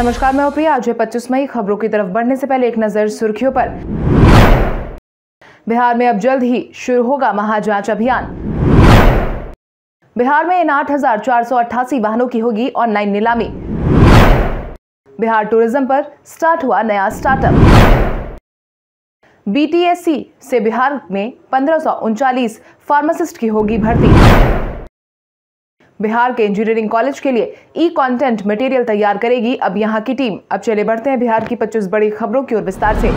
नमस्कार, मैं प्रिया। आज है 25 मई। खबरों की तरफ बढ़ने से पहले एक नजर सुर्खियों पर। बिहार में अब जल्द ही शुरू होगा महाजांच अभियान। बिहार में इन 8,488 वाहनों की होगी ऑनलाइन नीलामी। बिहार टूरिज्म पर स्टार्ट हुआ नया स्टार्टअप। बीटीएससी से बिहार में 1539 फार्मासिस्ट की होगी भर्ती। बिहार के इंजीनियरिंग कॉलेज के लिए ई कंटेंट मटेरियल तैयार करेगी अब यहां की टीम। अब चले बढ़ते हैं बिहार की 25 बड़ी खबरों की ओर विस्तार से।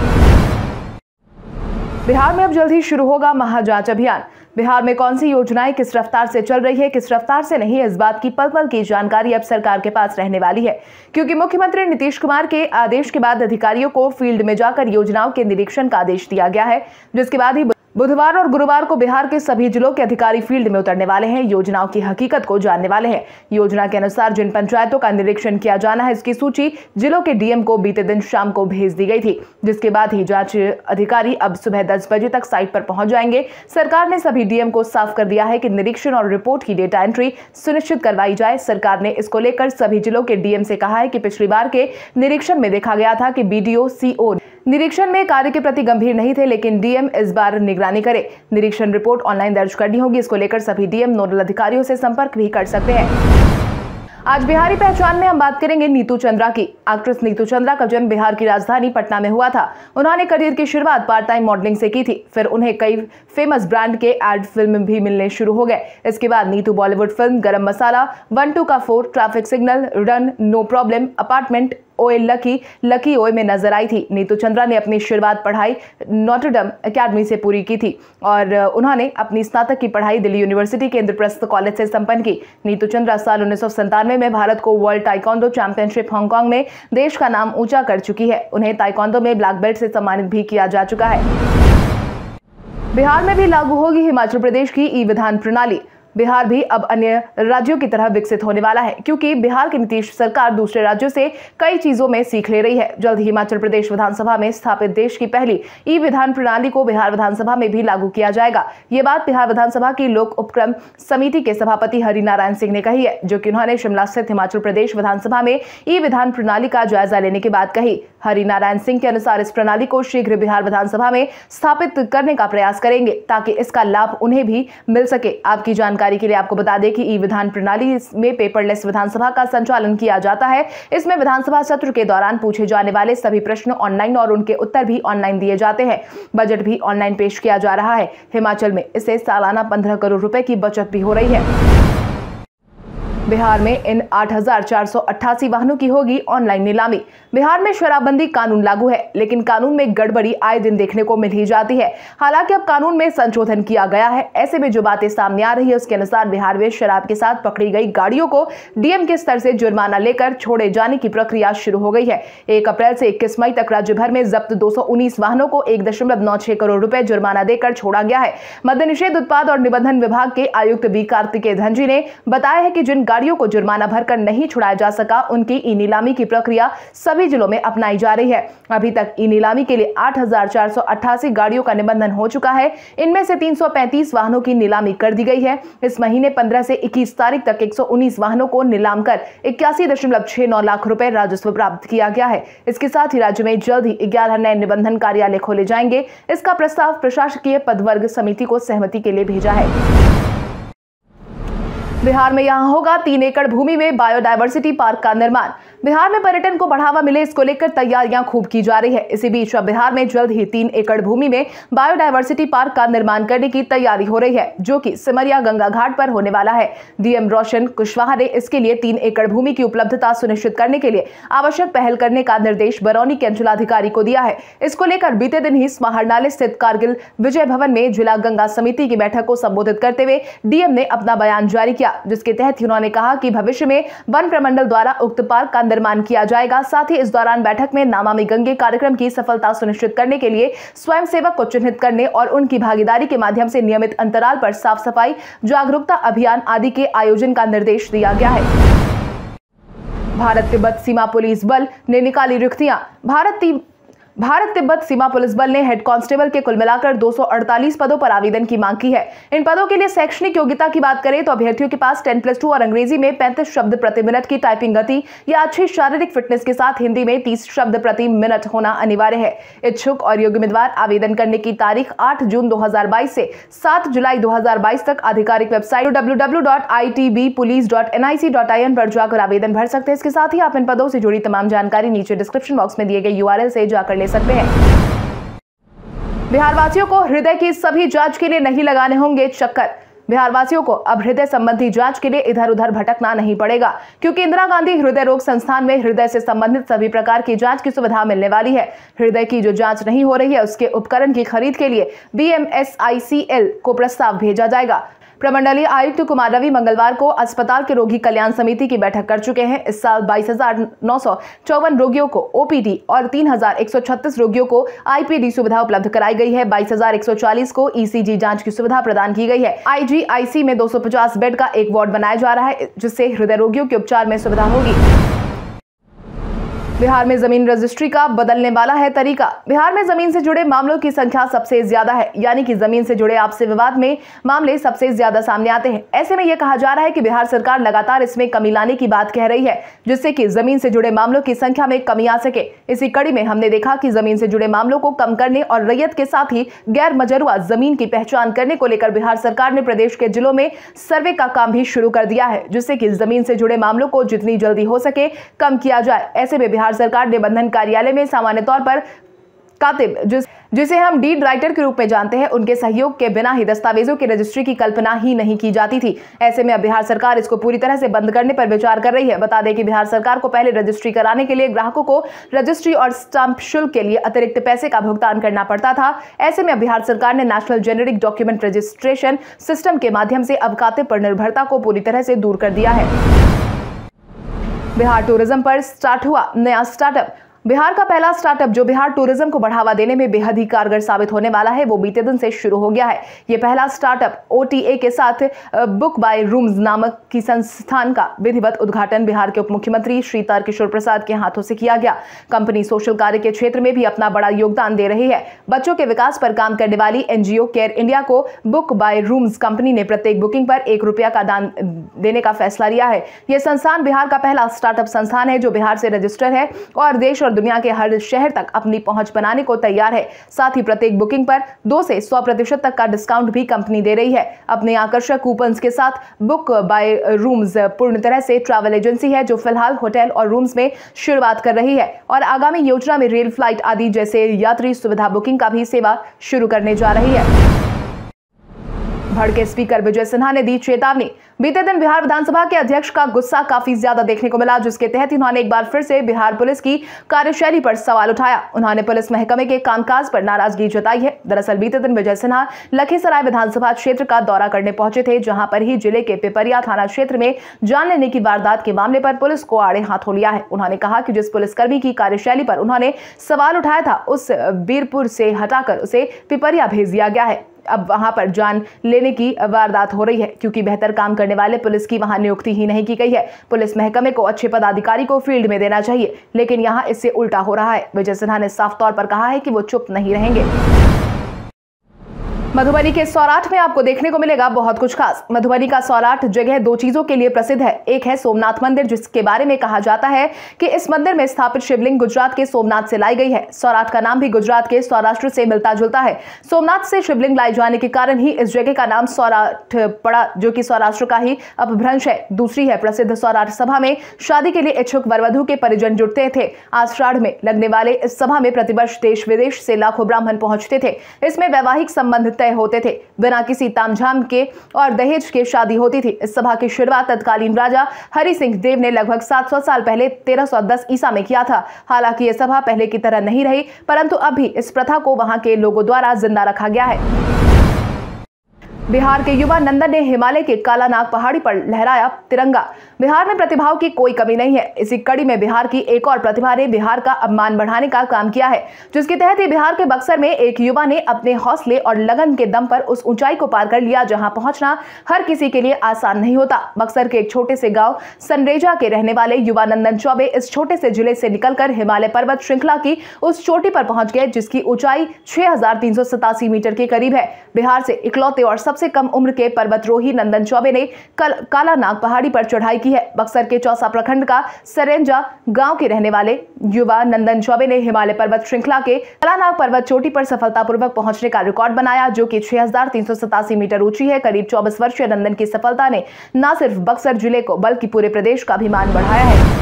बिहार में अब जल्द ही शुरू होगा महाजांच अभियान। बिहार में कौन सी योजनाएं किस रफ्तार से चल रही है, किस रफ्तार से नहीं, इस बात की पल पल की जानकारी अब सरकार के पास रहने वाली है, क्योंकि मुख्यमंत्री नीतीश कुमार के आदेश के बाद अधिकारियों को फील्ड में जाकर योजनाओं के निरीक्षण का आदेश दिया गया है, जिसके बाद ही बुधवार और गुरुवार को बिहार के सभी जिलों के अधिकारी फील्ड में उतरने वाले हैं, योजनाओं की हकीकत को जानने वाले हैं। योजना के अनुसार जिन पंचायतों का निरीक्षण किया जाना है, इसकी सूची जिलों के डीएम को बीते दिन शाम को भेज दी गई थी, जिसके बाद ही जांच अधिकारी अब सुबह 10 बजे तक साइट पर पहुंच जाएंगे। सरकार ने सभी डीएम को साफ कर दिया है कि निरीक्षण और रिपोर्ट की डेटा एंट्री सुनिश्चित करवाई जाए। सरकार ने इसको लेकर सभी जिलों के डीएम से कहा है कि पिछली बार के निरीक्षण में देखा गया था कि बीडीओ, सीओ निरीक्षण में कार्य के प्रति गंभीर नहीं थे, लेकिन डीएम इस बार निगरानी करे। निरीक्षण रिपोर्ट ऑनलाइन दर्ज करनी होगी। इसको लेकर सभी डीएम नोडल अधिकारियों से संपर्क भी कर सकते हैं। आज बिहारी पहचान में हम बात करेंगे नीतू चंद्रा की। एक्ट्रेस नीतू चंद्रा का जन्म बिहार की राजधानी पटना में हुआ था। उन्होंने करियर की शुरुआत पार्ट टाइम मॉडलिंग से की थी। फिर उन्हें कई फेमस ब्रांड के एड फिल्म भी मिलने शुरू हो गए। इसके बाद नीतू बॉलीवुड फिल्म गरम मसाला, 1-2 का 4, traffic signal, run, no problem, apartment, ओए लकी ओए में नजर आई थी। नीतू चंद्रा ने अपनी शुरुआत पढ़ाई नॉटरडम एकेडमी से पूरी की थी और उन्होंने अपनी स्नातक की पढ़ाई दिल्ली यूनिवर्सिटी के इंद्रप्रस्थ कॉलेज से संपन्न की। नीतू चंद्रा साल 1997 में भारत को वर्ल्ड ताइक्वांडो चैंपियनशिप हांगकांग में देश का नाम ऊंचा कर चुकी है। उन्हें ताइक्वांडो में ब्लैक बेल्ट से सम्मानित भी किया जा चुका है। बिहार में भी लागू होगी हिमाचल प्रदेश की ई विधान प्रणाली। बिहार भी अब अन्य राज्यों की तरह विकसित होने वाला है, क्योंकि बिहार की नीतीश सरकार दूसरे राज्यों से कई चीजों में सीख ले रही है। जल्द ही हिमाचल प्रदेश विधानसभा में स्थापित देश की पहली ई विधान प्रणाली को बिहार विधानसभा में भी लागू किया जाएगा। ये बात बिहार विधानसभा की लोक उपक्रम समिति के सभापति हरिनारायण सिंह ने कही है, जो कि उन्होंने शिमला स्थित हिमाचल प्रदेश विधानसभा में ई विधान प्रणाली का जायजा लेने के बाद कही। हरिनारायण सिंह के अनुसार इस प्रणाली को शीघ्र बिहार विधानसभा में स्थापित करने का प्रयास करेंगे, ताकि इसका लाभ उन्हें भी मिल सके। आपकी जानकारी के लिए आपको बता दें कि ई विधान प्रणाली में पेपरलेस विधानसभा का संचालन किया जाता है। इसमें विधानसभा सत्र के दौरान पूछे जाने वाले सभी प्रश्न ऑनलाइन और उनके उत्तर भी ऑनलाइन दिए जाते हैं। बजट भी ऑनलाइन पेश किया जा रहा है। हिमाचल में इससे सालाना 15 करोड़ रुपए की बचत भी हो रही है। बिहार में इन 8,488 वाहनों की होगी ऑनलाइन नीलामी। बिहार में शराबबंदी कानून लागू है, लेकिन कानून में गड़बड़ी आए दिन देखने को मिल ही जाती है। हालांकि अब कानून में संशोधन किया गया है। ऐसे में जो बातें सामने आ रही है, उसके अनुसार बिहार में शराब के साथ पकड़ी गई गाड़ियों को डीएम के स्तर से जुर्माना लेकर छोड़े जाने की प्रक्रिया शुरू हो गई है। 1 अप्रैल से 21 मई तक राज्य भर में जब्त 219 वाहनों को 1.96 करोड़ रुपए जुर्माना देकर छोड़ा गया है। मद्य निषेध, उत्पाद और निबंधन विभाग के आयुक्त बी कार्तिकेय धनजी ने बताया है कि जिन गाड़ियों को जुर्माना भरकर नहीं छुड़ाया जा सका, उनकी ई नीलामी की प्रक्रिया सभी जिलों में अपनाई जा रही है। अभी तक ई नीलामी के लिए 8,488 गाड़ियों का निबंधन हो चुका है। इनमें से 335 वाहनों की नीलामी कर दी गई है। इस महीने 15 से 21 तारीख तक 119 वाहनों को नीलाम कर 81.69 लाख रुपए राजस्व प्राप्त किया गया है। इसके साथ ही राज्य में जल्द ही 11 नए निबंधन कार्यालय खोले जाएंगे। इसका प्रस्ताव प्रशासकीय पदवर्ग समिति को सहमति के लिए भेजा है। बिहार में यहां होगा 3 एकड़ भूमि में बायोडायवर्सिटी पार्क का निर्माण। बिहार में पर्यटन को बढ़ावा मिले, इसको लेकर तैयारियां खूब की जा रही है। इसी बीच अब बिहार में जल्द ही 3 एकड़ भूमि में बायोडायवर्सिटी पार्क का निर्माण करने की तैयारी हो रही है, जो कि सिमरिया गंगा घाट पर होने वाला है। डीएम रोशन कुशवाहा ने इसके लिए 3 एकड़ भूमि की उपलब्धता सुनिश्चित करने के लिए आवश्यक पहल करने का निर्देश बरौनी के अंचलाधिकारी को दिया है। इसको लेकर बीते दिन ही समाहरणालय स्थित कारगिल विजय भवन में जिला गंगा समिति की बैठक को संबोधित करते हुए डीएम ने अपना बयान जारी किया, जिसके तहत उन्होंने कहा कि भविष्य में वन प्रमंडल द्वारा उक्त पार्क का निर्माण किया जाएगा। साथ ही इस दौरान बैठक में नमामि गंगे कार्यक्रम की सफलता सुनिश्चित करने के लिए स्वयंसेवक को चिन्हित करने और उनकी भागीदारी के माध्यम से नियमित अंतराल पर साफ सफाई, जागरूकता अभियान आदि के आयोजन का निर्देश दिया गया है। भारत तिब्बत सीमा पुलिस बल ने निकाली रिक्तियां। भारत तिब्बत सीमा पुलिस बल ने हेड कांस्टेबल के कुल मिलाकर 248 पदों पर आवेदन की मांग की है। इन पदों के लिए शैक्षणिक योग्यता की बात करें तो अभ्यर्थियों के पास 10+2 और अंग्रेजी में 35 शब्द प्रति मिनट की टाइपिंग गति या अच्छी शारीरिक फिटनेस के साथ हिंदी में 30 शब्द प्रति मिनट होना अनिवार्य है। इच्छुक और योग्य उम्मीदवार आवेदन करने की तारीख 8 जून 2022 से 7 जुलाई 2022 तक आधिकारिक वेबसाइट www.itbpolice.nic.in पर जाकर आवेदन भर सकते हैं। इसके साथ ही आप इन पदों से जुड़ी तमाम जानकारी नीचे डिस्क्रिप्शन बॉक्स में दिए गए URL से जाकर ले सकते हैं। बिहार वासियों को हृदय की सभी जांच के लिए नहीं लगाने होंगे चक्कर। बिहार वासियों को अब हृदय संबंधी जांच के लिए इधर उधर भटकना नहीं पड़ेगा, क्योंकि इंदिरा गांधी हृदय रोग संस्थान में हृदय से संबंधित सभी प्रकार की जांच की सुविधा मिलने वाली है। हृदय की जो जांच नहीं हो रही है उसके उपकरण की खरीद के लिए BMSICL को प्रस्ताव भेजा जाएगा। प्रमंडलीय आयुक्त कुमार रवि मंगलवार को अस्पताल के रोगी कल्याण समिति की बैठक कर चुके हैं। इस साल 22,954 रोगियों को OPD और 3,136 रोगियों को IPD सुविधा उपलब्ध कराई गई है। 22,140 को ECG जांच की सुविधा प्रदान की गई है। IGIC में 250 बेड का एक वार्ड बनाया जा रहा है, जिससे हृदय रोगियों के उपचार में सुविधा होगी। बिहार में जमीन रजिस्ट्री का बदलने वाला है तरीका। बिहार में जमीन से जुड़े मामलों की संख्या सबसे ज्यादा है, यानी कि जमीन से जुड़े आपसी विवाद में मामले सबसे ज्यादा सामने आते हैं। ऐसे में यह कहा जा रहा है कि बिहार सरकार लगातार इसमें कमी लाने की बात कह रही है, जिससे कि जमीन से जुड़े मामलों की संख्या में कमी आ सके। इसी कड़ी में हमने देखा कि जमीन से जुड़े मामलों को कम करने और रैयत के साथ ही गैर मजरूआ जमीन की पहचान करने को लेकर बिहार सरकार ने प्रदेश के जिलों में सर्वे का काम भी शुरू कर दिया है, जिससे कि जमीन से जुड़े मामलों को जितनी जल्दी हो सके कम किया जाए। ऐसे में बिहार सरकार ने बंधन कार्यालय में सामान्य तौर पर कातिब, जिसे हम डीड राइटर के रूप में जानते हैं, उनके सहयोग के बिना ही दस्तावेजों की रजिस्ट्री की कल्पना ही नहीं की जाती थी। ऐसे में अब बिहार सरकार इसको पूरी तरह से बंद करने पर विचार कर रही है। बता दें कि बिहार सरकार को पहले रजिस्ट्री कराने के लिए ग्राहकों को रजिस्ट्री और स्टाम्प शुल्क के लिए अतिरिक्त पैसे का भुगतान करना पड़ता था। ऐसे में अब बिहार सरकार ने national generic document registration system के माध्यम से अब कातिब पर निर्भरता को पूरी तरह से दूर कर दिया है। बिहार टूरिज्म पर स्टार्ट हुआ नया स्टार्टअप। बिहार का पहला स्टार्टअप जो बिहार टूरिज्म को बढ़ावा देने में बेहद ही कारगर साबित होने वाला है, वो बीते दिन से शुरू हो गया है। ये पहला स्टार्टअप OTA के साथ बुक बाय रूम्स नामक की संस्थान का विधिवत उद्घाटन बिहार के उप मुख्यमंत्री श्री तारकिशोर प्रसाद के हाथों से किया गया। कंपनी सोशल कार्य के क्षेत्र में भी अपना बड़ा योगदान दे रही है। बच्चों के विकास पर काम करने वाली NGO केयर इंडिया को बुक बाय रूम्स कंपनी ने प्रत्येक बुकिंग पर ₹1 का दान देने का फैसला लिया है। यह संस्थान बिहार का पहला स्टार्टअप संस्थान है जो बिहार से रजिस्टर है और देश और दुनिया के हर शहर तक अपनी पहुंच बनाने को तैयार है। साथ ही प्रत्येक बुकिंग पर 2 से 100% तक का डिस्काउंट भी कंपनी दे रही है। अपने आकर्षक कूपन्स के साथ बुक बाय रूम्स पूर्ण तरह से ट्रैवल एजेंसी है जो फिलहाल होटल और रूम्स में शुरुआत कर रही है और आगामी योजना में रेल, फ्लाइट आदि जैसे यात्री सुविधा बुकिंग का भी सेवा शुरू करने जा रही है। भड़के स्पीकर विजय सिन्हा ने दी चेतावनी। बीते दिन बिहार विधानसभा के अध्यक्ष का गुस्सा काफी ज्यादा देखने को मिला, जिसके तहत उन्होंने एक बार फिर से बिहार पुलिस की कार्यशैली पर सवाल उठाया। उन्होंने पुलिस महकमे के कामकाज पर नाराजगी जताई है। दरअसल बीते दिन विजय सिन्हा लखीसराय विधानसभा क्षेत्र का दौरा करने पहुंचे थे, जहां पर ही जिले के पिपरिया थाना क्षेत्र में जान लेने की वारदात के मामले पर पुलिस को आड़े हाथों लिया है। उन्होंने कहा कि जिस पुलिसकर्मी की कार्यशैली पर उन्होंने सवाल उठाया था, उस बीरपुर से हटाकर उसे पिपरिया भेज दिया गया है। अब वहां पर जान लेने की वारदात हो रही है, क्योंकि बेहतर काम करने वाले पुलिस की वहां नियुक्ति ही नहीं की गई है। पुलिस महकमे को अच्छे पदाधिकारी को फील्ड में देना चाहिए, लेकिन यहां इससे उल्टा हो रहा है। विजय सिन्हा ने साफ तौर पर कहा है कि वो चुप नहीं रहेंगे। मधुबनी के सौराठ में आपको देखने को मिलेगा बहुत कुछ खास। मधुबनी का सौराठ जगह 2 चीजों के लिए प्रसिद्ध है। एक है सोमनाथ मंदिर, जिसके बारे में कहा जाता है कि इस मंदिर में स्थापित शिवलिंग गुजरात के सोमनाथ से लाई गई है। सौराठ का नाम भी गुजरात के सौराष्ट्र से मिलता जुलता है। सोमनाथ से शिवलिंग लाई जाने के कारण ही इस जगह का नाम सौराठ पड़ा, जो कि सौराष्ट्र का ही अपभ्रंश है। दूसरी है प्रसिद्ध सौराठ सभा में शादी के लिए इच्छुक वरवधु के परिजन जुटते थे। आषाढ़ में लगने वाले इस सभा में प्रतिवर्ष देश विदेश से लाखों ब्राह्मण पहुंचते थे। इसमें वैवाहिक संबंध तय होते थे, बिना किसी तामझाम के और दहेज के शादी होती थी। इस सभा की शुरुआत तत्कालीन राजा हरि सिंह देव ने लगभग 700 साल पहले 1310 ईसा में किया था। हालांकि यह सभा पहले की तरह नहीं रही, परंतु अब भी इस प्रथा को वहां के लोगों द्वारा जिंदा रखा गया है। बिहार के युवा नंदन ने हिमालय के कालानाग पहाड़ी पर लहराया तिरंगा। बिहार में प्रतिभाओं की कोई कमी नहीं है। इसी कड़ी में बिहार की एक और प्रतिभा ने बिहार का अपमान बढ़ाने का काम किया है, जिसके तहत ही बिहार के बक्सर में एक युवा ने अपने हौसले और लगन के दम पर उस ऊंचाई को पार कर लिया जहां पहुंचना हर किसी के लिए आसान नहीं होता। बक्सर के एक छोटे से गांव सनरेजा के रहने वाले युवा नंदन चौबे इस छोटे से जिले से निकलकर हिमालय पर्वत श्रृंखला की उस चोटी पर पहुंच गए जिसकी ऊंचाई 6387 मीटर के करीब है। बिहार से इकलौते और सबसे कम उम्र के पर्वतरोही नंदन चौबे ने कालानाग पहाड़ी पर चढ़ाई की है। बक्सर के चौसा प्रखंड का सरेंजा गांव के रहने वाले युवा नंदन चौबे ने हिमालय पर्वत श्रृंखला के कालानाग पर्वत चोटी पर सफलतापूर्वक पहुंचने का रिकॉर्ड बनाया, जो कि 6387 मीटर ऊंची है। करीब 24 वर्षीय नंदन की सफलता ने न सिर्फ बक्सर जिले को बल्कि पूरे प्रदेश का अभिमान बढ़ाया है।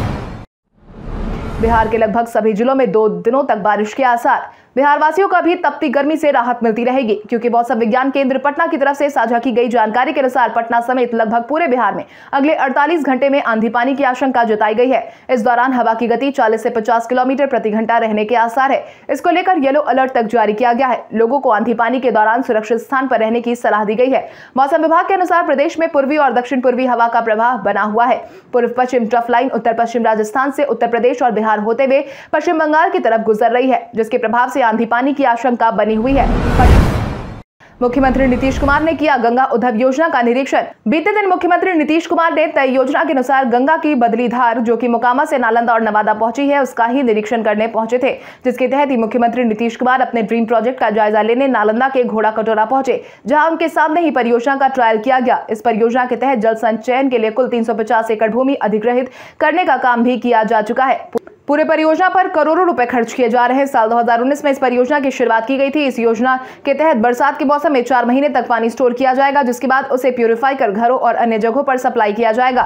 बिहार के लगभग सभी जिलों में 2 दिनों तक बारिश के आसार। बिहार वासियों को भी तपती गर्मी से राहत मिलती रहेगी, क्योंकि मौसम विज्ञान केंद्र पटना की तरफ से साझा की गई जानकारी के अनुसार पटना समेत लगभग पूरे बिहार में अगले 48 घंटे में आंधी पानी की आशंका जताई गई है। इस दौरान हवा की गति 40 से 50 किलोमीटर प्रति घंटा रहने के आसार है। इसको लेकर येलो अलर्ट तक जारी किया गया है। लोगों को आंधी पानी के दौरान सुरक्षित स्थान पर रहने की सलाह दी गई है। मौसम विभाग के अनुसार प्रदेश में पूर्वी और दक्षिण पूर्वी हवा का प्रवाह बना हुआ है। पूर्व पश्चिम ट्रफ लाइन उत्तर पश्चिम राजस्थान से उत्तर प्रदेश और बिहार होते हुए पश्चिम बंगाल की तरफ गुजर रही है, जिसके प्रभाव से आंधी पानी की आशंका बनी हुई है। मुख्यमंत्री नीतीश कुमार ने किया गंगा उद्धव योजना का निरीक्षण। बीते दिन मुख्यमंत्री नीतीश कुमार ने तय योजना के अनुसार गंगा की बदली धार जो कि मोकामा से नालंदा और नवादा पहुंची है, उसका ही निरीक्षण करने पहुंचे थे, जिसके तहत ही मुख्यमंत्री नीतीश कुमार अपने ड्रीम प्रोजेक्ट का जायजा लेने नालंदा के घोड़ा कटोरा पहुंचे, जहां उनके सामने ही परियोजना का ट्रायल किया गया। इस परियोजना के तहत जल संचयन के लिए कुल 350 एकड़ भूमि अधिग्रहित करने का काम भी किया जा चुका है। पूरे परियोजना पर करोड़ों रुपए खर्च किए जा रहे हैं। साल 2019 में इस परियोजना की शुरुआत की गई थी। इस योजना के तहत बरसात के मौसम में 4 महीने तक पानी स्टोर किया जाएगा, जिसके बाद उसे प्यूरिफाई कर घरों और अन्य जगहों पर सप्लाई किया जाएगा।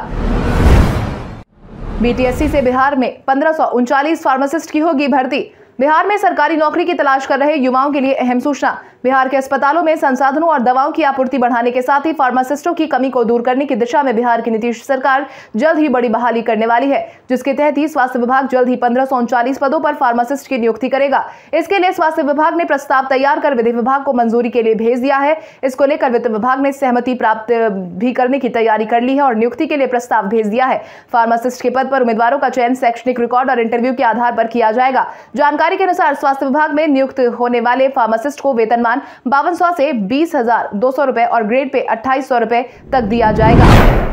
बीटीएससी से बिहार में 1539 फार्मासिस्ट की होगी भर्ती। बिहार में सरकारी नौकरी की तलाश कर रहे युवाओं के लिए अहम सूचना। बिहार के अस्पतालों में संसाधनों और दवाओं की आपूर्ति बढ़ाने के साथ ही फार्मासिस्टों की कमी को दूर करने की दिशा में बिहार की नीतीश सरकार जल्द ही बड़ी बहाली करने वाली है, जिसके तहत ही स्वास्थ्य विभाग जल्द ही 1539 पदों पर फार्मासिस्ट की नियुक्ति करेगा। इसके लिए स्वास्थ्य विभाग ने प्रस्ताव तैयार कर विधि विभाग को मंजूरी के लिए भेज दिया है। इसको लेकर वित्त विभाग ने सहमति प्राप्त भी करने की तैयारी कर ली है और नियुक्ति के लिए प्रस्ताव भेज दिया है। फार्मासिस्ट के पद पर उम्मीदवारों का चयन शैक्षणिक रिकॉर्ड और इंटरव्यू के आधार पर किया जाएगा। जानकारी के अनुसार स्वास्थ्य विभाग में नियुक्त होने वाले फार्मासिस्ट को वेतनमान 5200 से 20,200 रुपए और ग्रेड पे 2800 रुपए तक दिया जाएगा।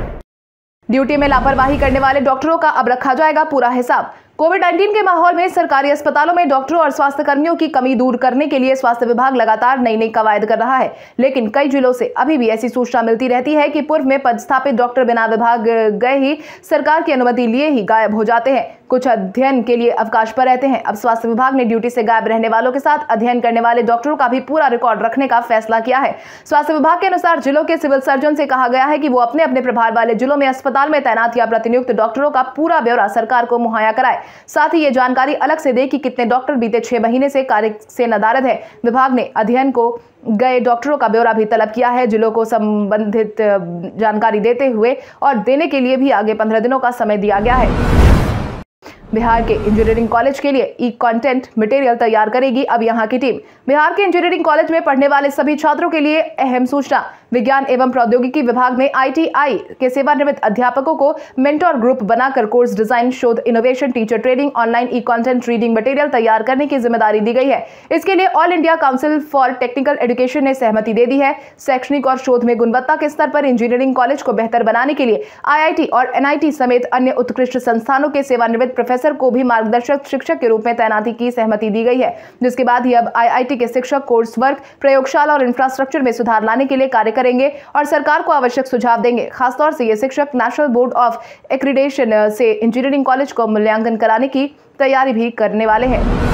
ड्यूटी में लापरवाही करने वाले डॉक्टरों का अब रखा जाएगा पूरा हिसाब। कोविड-19 के माहौल में सरकारी अस्पतालों में डॉक्टरों और स्वास्थ्य कर्मियों की कमी दूर करने के लिए स्वास्थ्य विभाग लगातार नई कवायद कर रहा है, लेकिन कई जिलों से अभी भी ऐसी सूचना मिलती रहती है कि पूर्व में पदस्थापित डॉक्टर बिना विभाग गए ही सरकार की अनुमति लिए ही गायब हो जाते हैं, कुछ अध्ययन के लिए अवकाश पर रहते हैं। अब स्वास्थ्य विभाग ने ड्यूटी से गायब रहने वालों के साथ अध्ययन करने वाले डॉक्टरों का भी पूरा रिकॉर्ड रखने का फैसला किया है। स्वास्थ्य विभाग के अनुसार जिलों के सिविल सर्जन से कहा गया है कि वो अपने अपने प्रभार वाले जिलों में अस्पताल में तैनात या प्रतिनियुक्त डॉक्टरों का पूरा ब्यौरा सरकार को मुहैया कराए। साथ ही ये जानकारी अलग से दे कि कितने डॉक्टर बीते 6 महीने से कार्य से नदारद है। विभाग ने अध्ययन को गए डॉक्टरों का ब्यौरा भी तलब किया है। जिलों को संबंधित जानकारी देते हुए और देने के लिए भी आगे 15 दिनों का समय दिया गया है। बिहार के इंजीनियरिंग कॉलेज के लिए ई कंटेंट मटेरियल तैयार करेगी अब यहां की टीम। बिहार के इंजीनियरिंग कॉलेज में पढ़ने वाले सभी छात्रों के लिए अहम सूचना। विज्ञान एवं प्रौद्योगिकी विभाग में ITI के सेवानिवृत्त अध्यापकों को मेंटोर ग्रुप बनाकर कोर्स डिजाइन, शोध, innovation, teacher training, online e content reading material तैयार करने की जिम्मेदारी दी गई है। इसके लिए All India Council for Technical Education ने सहमति दे दी है। शैक्षणिक और शोध में गुणवत्ता के स्तर पर इंजीनियरिंग कॉलेज को बेहतर बनाने के लिए IIT और NIT समेत अन्य उत्कृष्ट संस्थानों के सेवानिवृत्त प्रोफेसर को भी मार्गदर्शक शिक्षक के रूप में तैनाती की सहमति दी गई है, जिसके बाद ही अब IIT के शिक्षक कोर्स वर्क, प्रयोगशाला और इंफ्रास्ट्रक्चर में सुधार लाने के लिए कार्य करेंगे और सरकार को आवश्यक सुझाव देंगे। खासतौर से ये शिक्षक नेशनल बोर्ड ऑफ एक्रीडेशन से इंजीनियरिंग कॉलेज को मूल्यांकन कराने की तैयारी भी करने वाले हैं।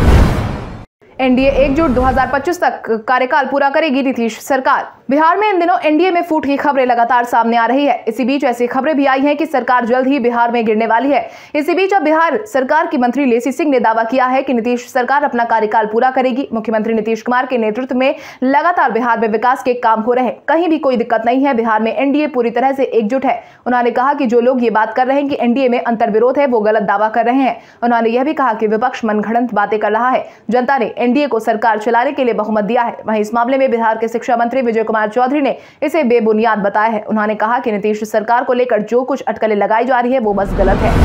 एनडीए एकजुट 2025 तक कार्यकाल पूरा करेगी नीतीश सरकार। बिहार में इन दिनों एनडीए में फूट की खबरें लगातार सामने आ रही है। इसी बीच ऐसी खबरें भी आई हैं कि सरकार जल्द ही बिहार में गिरने वाली है। इसी बीच अब बिहार सरकार की मंत्री लेसी सिंह ने दावा किया है कि नीतीश सरकार अपना कार्यकाल पूरा करेगी। मुख्यमंत्री नीतीश कुमार के नेतृत्व में लगातार बिहार में विकास के काम हो रहे हैं, कहीं भी कोई दिक्कत नहीं है। बिहार में एनडीए पूरी तरह से एकजुट है। उन्होंने कहा कि जो लोग ये बात कर रहे हैं कि एनडीए में अंतर्विरोध है, वो गलत दावा कर रहे हैं। उन्होंने यह भी कहा कि विपक्ष मनगढ़ंत बातें कर रहा है। जनता ने एनडीए को सरकार चलाने के लिए बहुमत दिया है। वहीं इस मामले में बिहार के शिक्षा मंत्री विजय कुमार चौधरी ने इसे बेबुनियाद बताया है। उन्होंने कहा कि नीतीश सरकार को लेकर जो कुछ अटकलें लगाई जा रही है वो बस गलत है।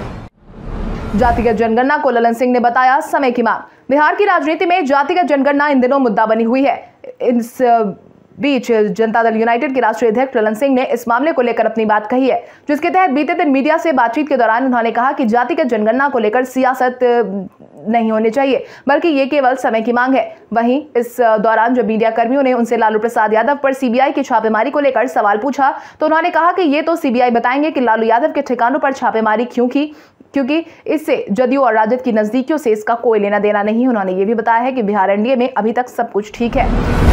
जातिगत जनगणना को ललन सिंह ने बताया समय की मांग। बिहार की राजनीति में जातिगत जनगणना इन दिनों मुद्दा बनी हुई है। इस बीच जनता दल यूनाइटेड के राष्ट्रीय अध्यक्ष ललन सिंह ने इस मामले को लेकर अपनी बात कही है, जिसके तहत बीते दिन मीडिया से बातचीत के दौरान उन्होंने कहा कि जातिगत जनगणना को लेकर सियासत नहीं होनी चाहिए, बल्कि ये केवल समय की मांग है। वहीं इस दौरान जब मीडिया कर्मियों ने उनसे लालू प्रसाद यादव पर सीबीआई की छापेमारी को लेकर सवाल पूछा तो उन्होंने कहा कि ये तो सीबीआई बताएंगे कि लालू यादव के ठिकानों पर छापेमारी क्यों की, क्योंकि इससे जदयू और राजद की नजदीकियों से इसका कोई लेना देना नहीं। उन्होंने ये भी बताया है कि बिहार एनडीए में अभी तक सब कुछ ठीक है।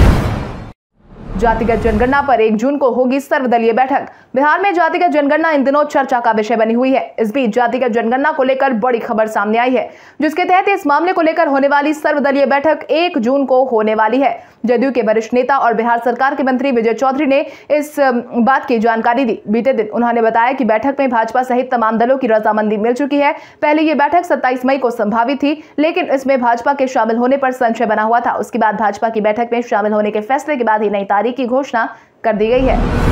जातिगत जनगणना पर 1 जून को होगी सर्वदलीय बैठक। बिहार में जातिगत जनगणना इन दिनों चर्चा का विषय बनी हुई है। इस बीच जातिगत जनगणना को लेकर बड़ी खबर सामने आई है, जिसके तहत इस मामले को लेकर होने वाली सर्वदलीय बैठक 1 जून को होने वाली है। जदयू के वरिष्ठ नेता और बिहार सरकार के मंत्री विजय चौधरी ने इस बात की जानकारी दी। बीते दिन उन्होंने बताया कि बैठक में भाजपा सहित तमाम दलों की रजामंदी मिल चुकी है। पहले ये बैठक 27 मई को संभावित थी, लेकिन इसमें भाजपा के शामिल होने पर संशय बना हुआ था। उसके बाद भाजपा की बैठक में शामिल होने के फैसले के बाद ही नई तारीख की घोषणा कर दी गई है।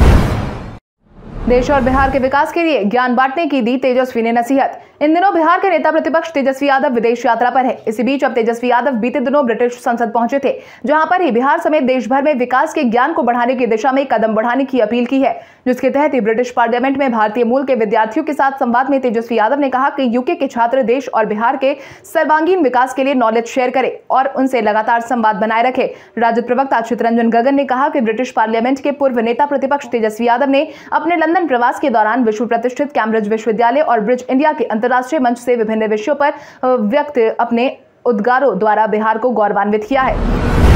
देश और बिहार के विकास के लिए ज्ञान बांटने की दी तेजस्वी ने नसीहत। इन दिनों बिहार के नेता प्रतिपक्ष तेजस्वी यादव विदेश यात्रा पर है। इसी बीच अब तेजस्वी यादव बीते दिनों ब्रिटिश संसद पहुंचे थे, जहां पर ही बिहार समेत देश भर में विकास के ज्ञान को बढ़ाने की दिशा में कदम बढ़ाने की अपील की है, जिसके तहत ही ब्रिटिश पार्लियामेंट में भारतीय मूल के विद्यार्थियों के साथ संवाद में तेजस्वी यादव ने कहा कि यूके के छात्र देश और बिहार के सर्वांगीण विकास के लिए नॉलेज शेयर करें और उनसे लगातार संवाद बनाए रखें। राजद प्रवक्ता चितरंजन गगन ने कहा कि ब्रिटिश पार्लियामेंट के पूर्व नेता प्रतिपक्ष तेजस्वी यादव ने अपने लंदन प्रवास के दौरान विश्व प्रतिष्ठित कैम्ब्रिज विश्वविद्यालय और ब्रिज इंडिया के अंतर्राष्ट्रीय मंच से विभिन्न विषयों पर व्यक्त अपने उद्गारों द्वारा बिहार को गौरवान्वित किया है।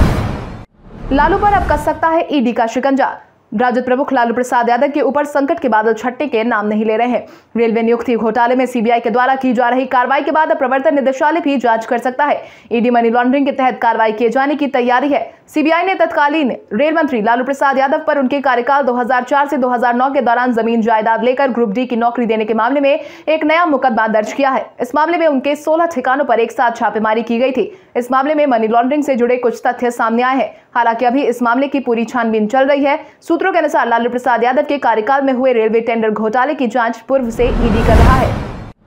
लालू पर अब कस सकता है ईडी का शिकंजा। राजद प्रमुख लालू प्रसाद यादव के ऊपर संकट के बादल छटने के नाम नहीं ले रहे हैं। रेलवे नियुक्ति घोटाले में सीबीआई के द्वारा की जा रही कार्रवाई के बाद अब प्रवर्तन निदेशालय भी जांच कर सकता है। ईडी मनी लॉन्ड्रिंग के तहत कार्रवाई किए जाने की तैयारी है। सीबीआई ने तत्कालीन रेल मंत्री लालू प्रसाद यादव पर उनके कार्यकाल 2004 से 2009 के दौरान जमीन जायदाद लेकर ग्रुप डी की नौकरी देने के मामले में एक नया मुकदमा दर्ज किया है। इस मामले में उनके 16 ठिकानों पर एक साथ छापेमारी की गई थी। इस मामले में मनी लॉन्ड्रिंग से जुड़े कुछ तथ्य सामने आए हैं। हालांकि अभी इस मामले की पूरी छानबीन चल रही है। सूत्रों के अनुसार लालू प्रसाद यादव के कार्यकाल में हुए रेलवे टेंडर घोटाले की जांच पूर्व से ईडी कर रहा है।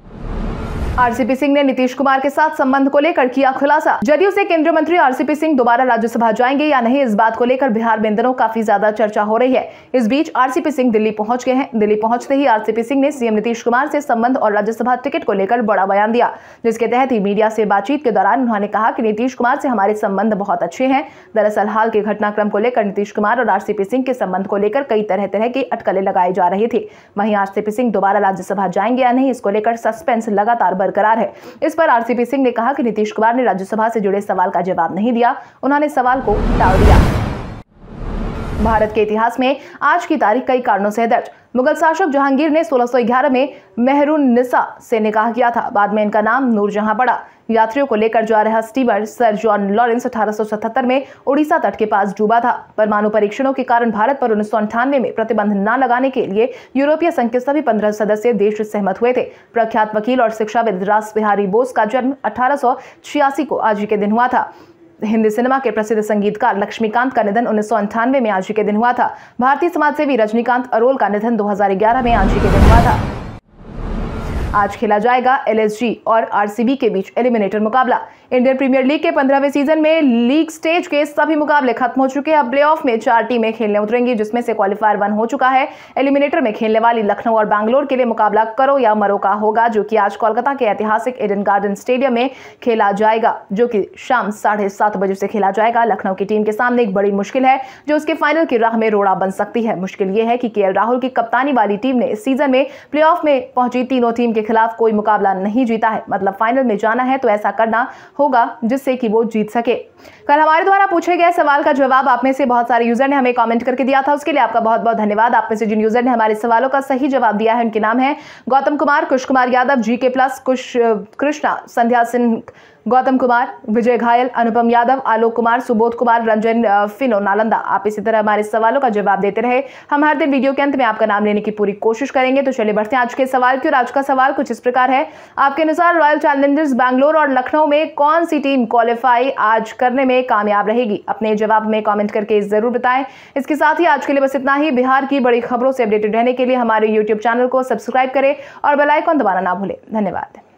आरसीपी सिंह ने नीतीश कुमार के साथ संबंध को लेकर किया खुलासा। जदयू से केंद्रीय मंत्री आरसीपी सिंह दोबारा राज्यसभा जाएंगे या नहीं, इस बात को लेकर बिहार में इन दिनों काफी ज्यादा चर्चा हो रही है। इस बीच आरसीपी सिंह दिल्ली पहुंच गए हैं। दिल्ली पहुंचते ही आरसीपी सिंह ने सीएम नीतीश कुमार से संबंध और राज्यसभा टिकट को लेकर बड़ा बयान दिया, जिसके तहत ही मीडिया से बातचीत के दौरान उन्होंने कहा कि नीतीश कुमार से हमारे संबंध बहुत अच्छे हैं। दरअसल हाल के घटनाक्रम को लेकर नीतीश कुमार और आरसीपी सिंह के संबंध को लेकर कई तरह की अटकलें लगाई जा रही थी। वहीं आरसीपी सिंह दोबारा राज्यसभा जाएंगे या नहीं, इसको लेकर सस्पेंस लगातार बरकरार है। इस पर आरसीपी सिंह ने कहा कि नीतीश कुमार ने राज्यसभा से जुड़े सवाल का जवाब नहीं दिया, उन्होंने सवाल को टाल दिया। भारत के इतिहास में आज की तारीख कई कारणों से दर्ज। मुगल शासक जहांगीर ने 1611 में मेहरुन्निसा से निकाह किया था। बाद में इनका नाम नूरजहां पड़ा। यात्रियों को लेकर जा रहा स्टीमर सर जॉन लॉरेंस 1877 में उड़ीसा तट के पास डूबा था। परमाणु परीक्षणों के कारण भारत पर 1998 में प्रतिबंध न लगाने के लिए यूरोपीय संघ के सभी 15 सदस्य देश सहमत हुए थे। प्रख्यात वकील और शिक्षाविद रास बिहारी बोस का जन्म 1886 को आज ही के दिन हुआ था। हिंदी सिनेमा के प्रसिद्ध संगीतकार लक्ष्मीकांत का निधन 1998 में आज ही के दिन हुआ था। भारतीय समाजसेवी रजनीकांत अरोल का निधन 2011 में आज ही के दिन हुआ था। आज खेला जाएगा एलएसजी और आरसीबी के बीच एलिमिनेटर मुकाबला। इंडियन प्रीमियर लीग के 15वें सीजन में लीग स्टेज के सभी मुकाबले खत्म हो चुके हैं। अब प्लेऑफ में 4 टीमें खेलने उतरेंगी, जिसमें से क्वालिफायर 1 हो चुका है। एलिमिनेटर में खेलने वाली लखनऊ और बैंगलोर के लिए मुकाबला करो या मरो का होगा, जो कि आज कोलकाता के ऐतिहासिक ईडन गार्डन स्टेडियम में खेला जाएगा, जो कि शाम 7:30 बजे से खेला जाएगा। लखनऊ की टीम के सामने एक बड़ी मुश्किल है, जो उसके फाइनल की राह में रोड़ा बन सकती है। मुश्किल यह है कि केएल राहुल की कप्तानी वाली टीम ने इस सीजन में प्लेऑफ में पहुंची तीनों टीम के खिलाफ कोई मुकाबला नहीं जीता है। मतलब फाइनल में जाना है तो ऐसा करना होगा जिससे कि वो जीत सके। कल हमारे द्वारा पूछे गए सवाल का जवाब आप में से बहुत सारे यूजर ने हमें कमेंट करके दिया था, उसके लिए आपका बहुत बहुत धन्यवाद। आप में से जिन यूजर ने हमारे सवालों का सही जवाब दिया है उनके नाम है गौतम कुमार, कुश कुमार यादव, जीके प्लस, कृष्णा, संध्या सिंह, गौतम कुमार, विजय घायल, अनुपम यादव, आलोक कुमार, सुबोध कुमार, रंजन फिनो, नालंदा। आप इसी तरह हमारे सवालों का जवाब देते रहे। हम हर दिन वीडियो के अंत में आपका नाम लेने की पूरी कोशिश करेंगे। तो चलिए बढ़ते हैं आज के सवाल की। और आज का सवाल कुछ इस प्रकार है, आपके अनुसार रॉयल चैलेंजर्स बैंगलोर और लखनऊ में कौन सी टीम क्वालिफाई आज करने में कामयाब रहेगी? अपने जवाब में कमेंट करके जरूर बताएं। इसके साथ ही आज के लिए बस इतना ही। बिहार की बड़ी खबरों से अपडेटेड रहने के लिए हमारे YouTube चैनल को सब्सक्राइब करें और बेल आइकन दबाना ना भूलें। धन्यवाद।